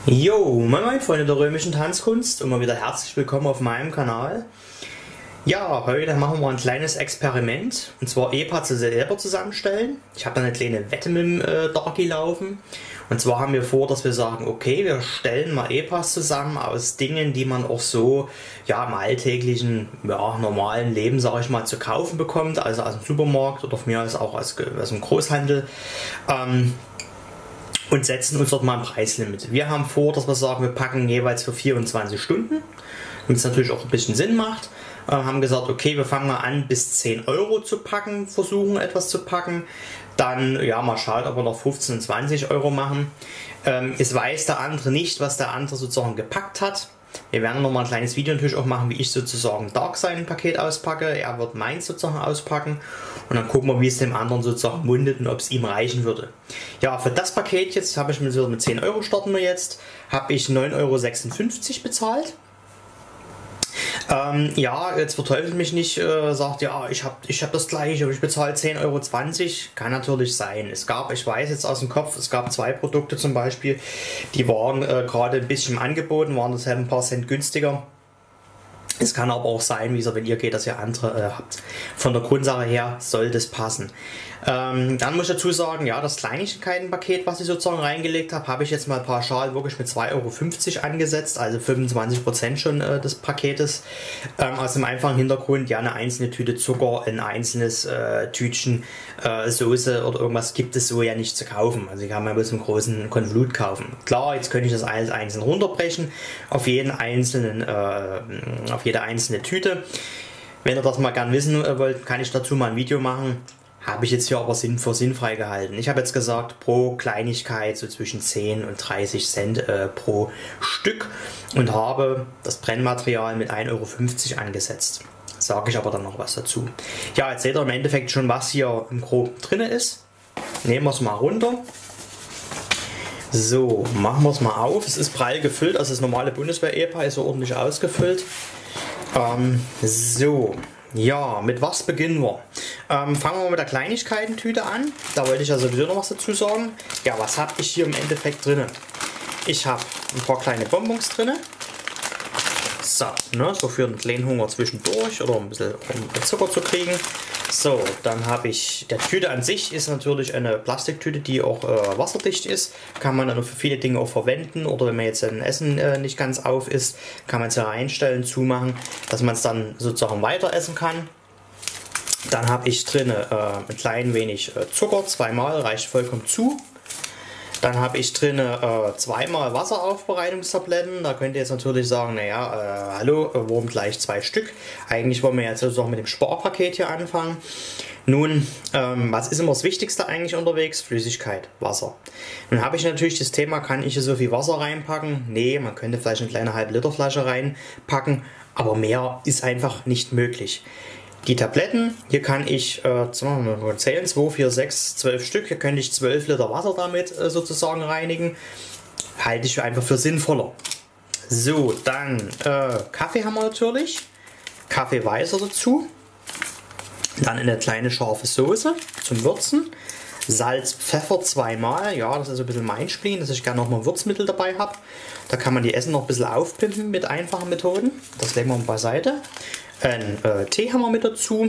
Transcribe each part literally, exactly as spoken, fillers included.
Jo, moin moin Freunde der römischen Tanzkunst und mal wieder herzlich willkommen auf meinem Kanal. Ja, heute machen wir ein kleines Experiment und zwar E P A selber zusammenstellen. Ich habe da eine kleine Wette mit dem äh, Darky laufen und zwar haben wir vor, dass wir sagen, okay, wir stellen mal E P As zusammen aus Dingen, die man auch so ja im alltäglichen, ja, normalen Leben, sage ich mal, zu kaufen bekommt, also aus dem Supermarkt oder von mir aus auch aus, aus dem Großhandel. Ähm, Und setzen uns dort mal ein Preislimit. Wir haben vor, dass wir sagen, wir packen jeweils für vierundzwanzig Stunden, damit es natürlich auch ein bisschen Sinn macht. Äh, haben gesagt, okay, wir fangen mal an, bis zehn Euro zu packen, versuchen etwas zu packen. Dann, ja, mal schaut, ob wir noch fünfzehn und zwanzig Euro machen. Ähm, es weiß der andere nicht, was der andere sozusagen gepackt hat. Wir werden noch mal ein kleines Video natürlich auch machen, wie ich sozusagen Dark sein Paket auspacke. Er wird meins sozusagen auspacken und dann gucken wir, wie es dem anderen sozusagen mundet und ob es ihm reichen würde. Ja, für das Paket jetzt habe ich mit, mit zehn Euro starten wir jetzt, habe ich neun Euro sechsundfünfzig bezahlt. Ähm, ja, jetzt verteufelt mich nicht, äh, sagt, ja, ich habe ich hab das gleiche, aber ich bezahle zehn Euro zwanzig. Kann natürlich sein. Es gab, ich weiß jetzt aus dem Kopf, es gab zwei Produkte zum Beispiel, die waren äh, gerade ein bisschen im Angebot, waren deshalb ein paar Cent günstiger. Es kann aber auch sein, wie gesagt, wenn ihr geht, dass ihr andere äh, habt. Von der Grundsache her soll das passen. Ähm, dann muss ich dazu sagen, ja, das Kleinigkeitenpaket, was ich sozusagen reingelegt habe, habe ich jetzt mal pauschal wirklich mit zwei Euro fünfzig angesetzt, also fünfundzwanzig Prozent schon äh, des Paketes. Ähm, aus dem einfachen Hintergrund, ja, eine einzelne Tüte Zucker, ein einzelnes äh, Tütchen äh, Soße oder irgendwas gibt es so ja nicht zu kaufen. Also ich kann mal bloß einen großen Konvolut kaufen. Klar, jetzt könnte ich das alles einzeln runterbrechen auf jeden einzelnen, äh, auf jede einzelne Tüte. Wenn ihr das mal gern wissen wollt, kann ich dazu mal ein Video machen. Habe ich jetzt hier aber Sinn für sinnfrei gehalten. Ich habe jetzt gesagt, pro Kleinigkeit so zwischen zehn und dreißig Cent äh, pro Stück und habe das Brennmaterial mit ein Euro fünfzig angesetzt. Sage ich aber dann noch was dazu. Ja, jetzt seht ihr im Endeffekt schon, was hier im Groben drin ist. Nehmen wir es mal runter. So, machen wir es mal auf. Es ist prall gefüllt, also das normale Bundeswehr-E P A ist so ordentlich ausgefüllt. Ähm, so. Ja, mit was beginnen wir? Ähm, fangen wir mit der Kleinigkeitentüte an. Da wollte ich ja sowieso noch was dazu sagen. Ja, was habe ich hier im Endeffekt drin? Ich habe ein paar kleine Bonbons drin. So, ne, so für einen kleinen Hunger zwischendurch oder ein bisschen um Zucker zu kriegen. So, dann habe ich, der Tüte an sich ist natürlich eine Plastiktüte, die auch äh, wasserdicht ist. Kann man dann für viele Dinge auch verwenden oder wenn man jetzt ein Essen äh, nicht ganz auf ist, kann man es hier reinstellen, zumachen, dass man es dann sozusagen weiter essen kann. Dann habe ich drin äh, ein klein wenig äh, Zucker, zweimal, reicht vollkommen zu. Dann habe ich drin äh, zweimal Wasseraufbereitungstabletten. Da könnt ihr jetzt natürlich sagen, naja, äh, hallo, äh, warum gleich zwei Stück? Eigentlich wollen wir jetzt sozusagen mit dem Sparpaket hier anfangen. Nun, ähm, was ist immer das Wichtigste eigentlich unterwegs? Flüssigkeit, Wasser. Nun habe ich natürlich das Thema, kann ich hier so viel Wasser reinpacken? Nee, man könnte vielleicht eine kleine halb Liter Flasche reinpacken, aber mehr ist einfach nicht möglich. Die Tabletten, hier kann ich äh, zählen, zwei, vier, sechs, zwölf Stück, hier könnte ich zwölf Liter Wasser damit äh, sozusagen reinigen. Halte ich einfach für sinnvoller. So, dann äh, Kaffee haben wir natürlich, Kaffee weißer dazu, dann eine kleine scharfe Soße zum Würzen, Salz, Pfeffer zweimal, ja, das ist ein bisschen mein Spleen, dass ich gerne noch mal Würzmittel dabei habe. Da kann man die Essen noch ein bisschen aufpimpen mit einfachen Methoden, das legen wir beiseite. Ein äh, Tee haben wir mit dazu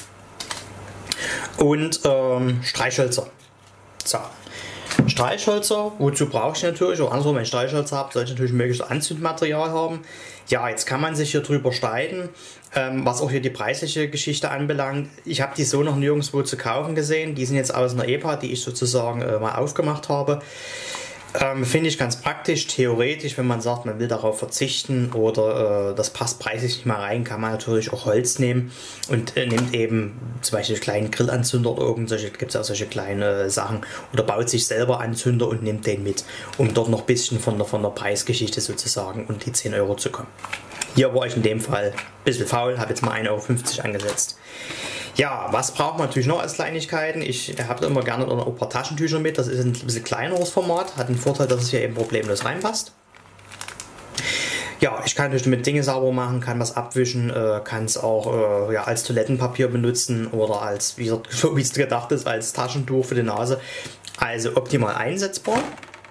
und ähm, Streichhölzer. So. Streichhölzer, wozu brauche ich natürlich, oder andersrum, wenn ich Streichhölzer habe, sollte ich natürlich möglichst Anzündmaterial haben. Ja, jetzt kann man sich hier drüber streiten, ähm, was auch hier die preisliche Geschichte anbelangt. Ich habe die so noch nirgendwo zu kaufen gesehen, die sind jetzt aus einer E P A, die ich sozusagen äh, mal aufgemacht habe. Ähm, Finde ich ganz praktisch, theoretisch, wenn man sagt, man will darauf verzichten oder äh, das passt preislich nicht mal rein, kann man natürlich auch Holz nehmen und äh, nimmt eben zum Beispiel einen kleinen Grillanzünder oder irgendwelche, gibt es auch solche kleine Sachen oder baut sich selber Anzünder und nimmt den mit, um dort noch ein bisschen von der, von der Preisgeschichte sozusagen und die zehn Euro zu kommen. Hier war ich in dem Fall ein bisschen faul, habe jetzt mal ein Euro fünfzig angesetzt. Ja, was braucht man natürlich noch als Kleinigkeiten? Ich habe immer gerne ein paar Taschentücher mit. Das ist ein bisschen kleineres Format. Hat den Vorteil, dass es hier eben problemlos reinpasst. Ja, ich kann natürlich mit Dinge sauber machen, kann was abwischen, äh, kann es auch äh, ja, als Toilettenpapier benutzen oder als, wie es gedacht ist, als Taschentuch für die Nase. Also optimal einsetzbar.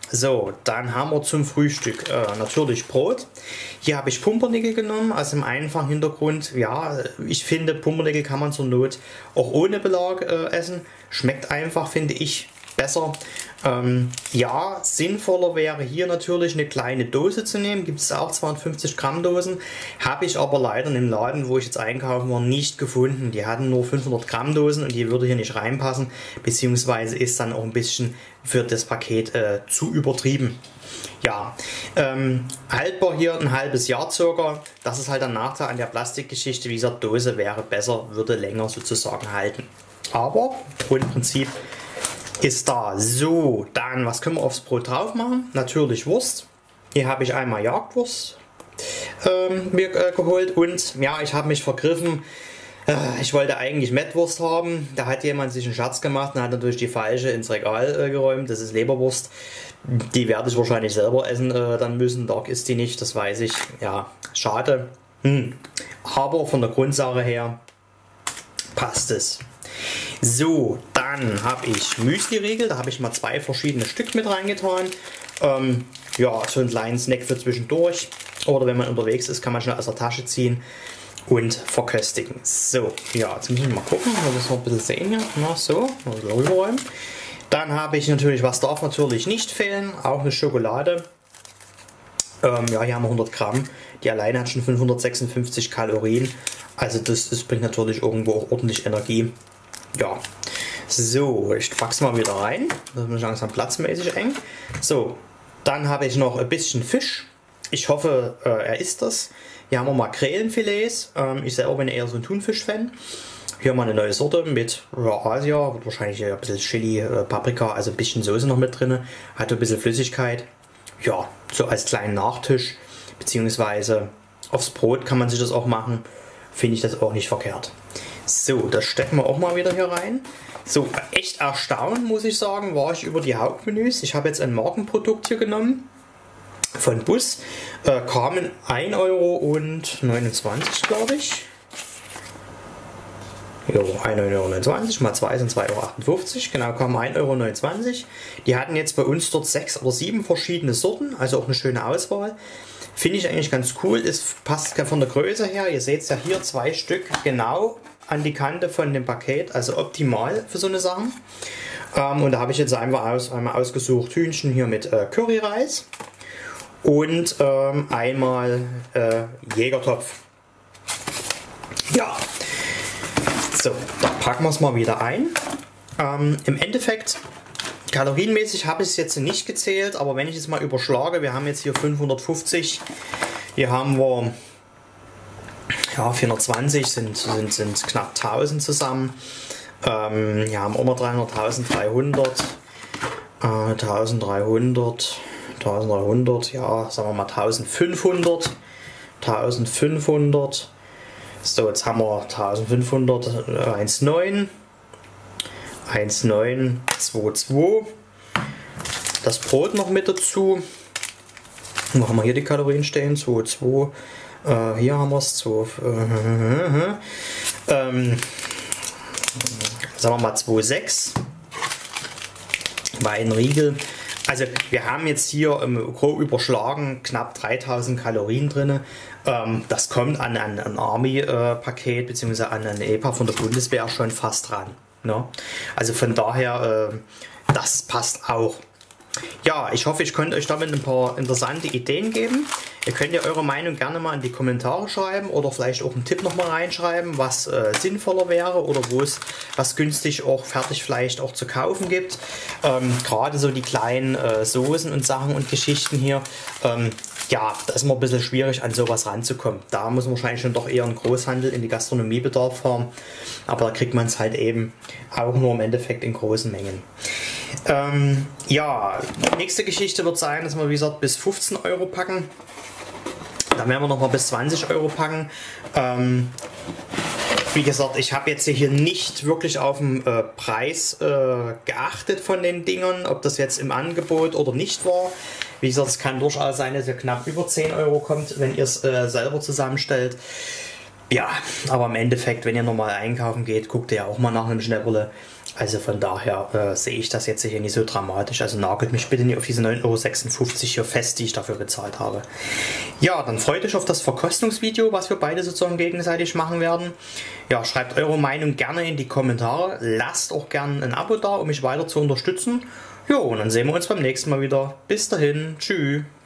So, dann haben wir zum Frühstück äh, natürlich Brot. Hier habe ich Pumpernickel genommen, aus dem einfachen Hintergrund. Ja, ich finde, Pumpernickel kann man zur Not auch ohne Belag äh, essen. Schmeckt einfach, finde ich, besser. Ähm, ja, sinnvoller wäre hier natürlich eine kleine Dose zu nehmen. Gibt es auch zweihundertfünfzig Gramm Dosen. Habe ich aber leider im Laden, wo ich jetzt einkaufen war, nicht gefunden. Die hatten nur fünfhundert Gramm Dosen und die würde hier nicht reinpassen. Beziehungsweise ist dann auch ein bisschen für das Paket äh, zu übertrieben. Ja, ähm, haltbar hier ein halbes Jahr circa. Das ist halt der Nachteil an der Plastikgeschichte. Wie gesagt, Dose wäre besser, würde länger sozusagen halten. Aber Grundprinzip ist da. So, dann, was können wir aufs Brot drauf machen? Natürlich Wurst. Hier habe ich einmal Jagdwurst ähm, mir äh, geholt und ja, ich habe mich vergriffen. Äh, ich wollte eigentlich Mettwurst haben. Da hat jemand sich einen Scherz gemacht und hat natürlich die falsche ins Regal äh, geräumt. Das ist Leberwurst. Die werde ich wahrscheinlich selber essen äh, dann müssen. Dark ist die nicht, das weiß ich. Ja, schade. Hm. Aber von der Grundsache her passt es. So, dann habe ich Müsli-Riegel, da habe ich mal zwei verschiedene Stück mit reingetan. Ähm, ja, so einen kleinen Snack für zwischendurch. Oder wenn man unterwegs ist, kann man schnell aus der Tasche ziehen und verköstigen. So, ja, jetzt müssen wir mal gucken, wir müssen noch ein bisschen sehen hier. Na, so, rüberräumen. Dann habe ich natürlich, was darf natürlich nicht fehlen, auch eine Schokolade. Ähm, ja, hier haben wir hundert Gramm. Die alleine hat schon fünfhundertsechsundfünfzig Kalorien. Also das, das bringt natürlich irgendwo auch ordentlich Energie. Ja, so, ich pack's mal wieder rein. Das ist langsam platzmäßig eng. So, dann habe ich noch ein bisschen Fisch. Ich hoffe, äh, er isst das. Hier haben wir Makrelenfilets. Ähm, ich selber bin eher so ein Thunfisch-Fan. Hier mal eine neue Sorte mit ja, Asia. Wird wahrscheinlich ein bisschen Chili, äh, Paprika, also ein bisschen Soße noch mit drin. Hat ein bisschen Flüssigkeit. Ja, so als kleinen Nachtisch. Beziehungsweise aufs Brot kann man sich das auch machen. Finde ich das auch nicht verkehrt. So, das stecken wir auch mal wieder hier rein. So, echt erstaunt, muss ich sagen, war ich über die Hauptmenüs. Ich habe jetzt ein Markenprodukt hier genommen von Bus. Äh, kamen ein Euro neunundzwanzig, glaube ich. Jo, ein Euro neunundzwanzig mal zwei sind zwei Euro achtundfünfzig. Genau, kamen ein Euro neunundzwanzig. Die hatten jetzt bei uns dort sechs oder sieben verschiedene Sorten, also auch eine schöne Auswahl. Finde ich eigentlich ganz cool. Es passt von der Größe her. Ihr seht es ja hier, zwei Stück genau an die Kante von dem Paket, also optimal für so eine Sache. Ähm, und da habe ich jetzt einfach aus, einmal ausgesucht Hühnchen hier mit äh, Curryreis und ähm, einmal äh, Jägertopf. Ja, so, da packen wir es mal wieder ein. Ähm, Im Endeffekt, kalorienmäßig habe ich es jetzt nicht gezählt, aber wenn ich es mal überschlage, wir haben jetzt hier fünfhundertfünfzig, hier haben wir ja, vierhundertzwanzig, sind, sind, sind knapp tausend zusammen. Ähm, hier haben wir immer dreihundert, dreizehnhundert, äh, dreizehnhundert, dreizehnhundert, ja, sagen wir mal eintausendfünfhundert, eintausendfünfhundert. So, jetzt haben wir eintausendfünfhundert, eins Komma neun, eins Komma neun, zwei Komma zwei. Das Brot noch mit dazu. Wo haben wir hier die Kalorien stehen? zwei Komma zwei. Äh, hier haben wir es. Äh, ähm, sagen wir mal zwei Komma sechs. Bei einem Riegel. Also wir haben jetzt hier ähm, grob überschlagen knapp dreitausend Kalorien drin. Ähm, das kommt an ein, ein Army-Paket äh, bzw. an ein E P A von der Bundeswehr schon fast dran. Ne? Also von daher, äh, das passt auch. Ja, ich hoffe, ich konnte euch damit ein paar interessante Ideen geben. Ihr könnt ja eure Meinung gerne mal in die Kommentare schreiben oder vielleicht auch einen Tipp noch mal reinschreiben, was äh, sinnvoller wäre oder wo es was günstig auch fertig vielleicht auch zu kaufen gibt. Ähm, Gerade so die kleinen äh, Soßen und Sachen und Geschichten hier. Ähm, ja, da ist immer ein bisschen schwierig an sowas ranzukommen. Da muss man wahrscheinlich schon doch eher einen Großhandel in die Gastronomiebedarf haben. Aber da kriegt man es halt eben auch nur im Endeffekt in großen Mengen. Ähm, ja, die nächste Geschichte wird sein, dass wir wie gesagt bis fünfzehn Euro packen. Dann werden wir noch mal bis zwanzig Euro packen. Ähm, wie gesagt, ich habe jetzt hier nicht wirklich auf den äh, Preis äh, geachtet von den Dingern, ob das jetzt im Angebot oder nicht war. Wie gesagt, es kann durchaus sein, dass ihr knapp über zehn Euro kommt, wenn ihr es äh, selber zusammenstellt. Ja, aber im Endeffekt, wenn ihr normal einkaufen geht, guckt ihr ja auch mal nach einem Schnäpperle. Also von daher äh, sehe ich das jetzt hier nicht so dramatisch. Also nagelt mich bitte nicht auf diese neun Euro sechsundfünfzig hier fest, die ich dafür bezahlt habe. Ja, dann freut euch auf das Verkostungsvideo, was wir beide sozusagen gegenseitig machen werden. Ja, schreibt eure Meinung gerne in die Kommentare. Lasst auch gerne ein Abo da, um mich weiter zu unterstützen. Jo, und dann sehen wir uns beim nächsten Mal wieder. Bis dahin, tschüss.